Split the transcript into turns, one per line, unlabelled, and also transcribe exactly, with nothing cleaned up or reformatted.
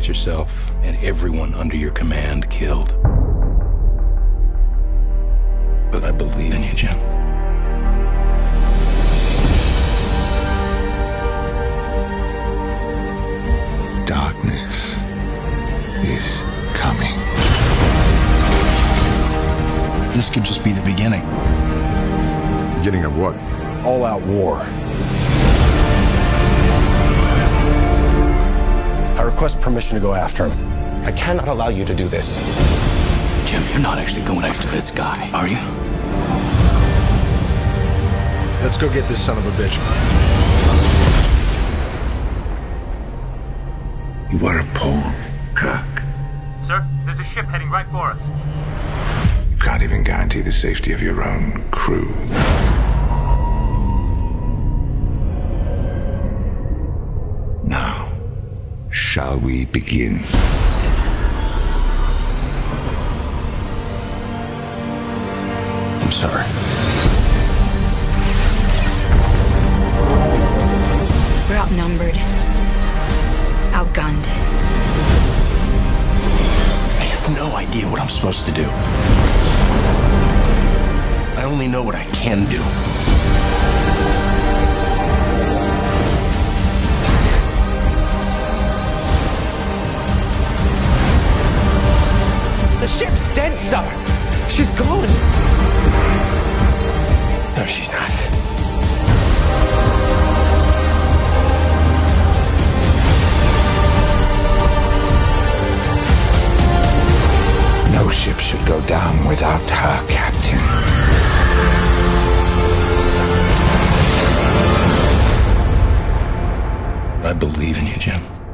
yourself and everyone under your command killed. But I believe in you, Jim.
Darkness is coming.
This could just be the beginning.
Beginning of what?
All-out war. I request permission to go after him.
I cannot allow you to do this.
Jim, you're not actually going after this guy, are you?
Let's go get this son of a bitch.
You are a pawn, Kirk.
Sir, there's a ship heading right for us.
You can't even guarantee the safety of your own crew. Now, shall we begin?
I'm sorry.
We're outnumbered. Outgunned.
I have no idea what I'm supposed to do. I only know what I can do.
The ship's dead, sir. She's gone.
No, she's not.
No ship should go down without her captain.
I believe in you, Jim.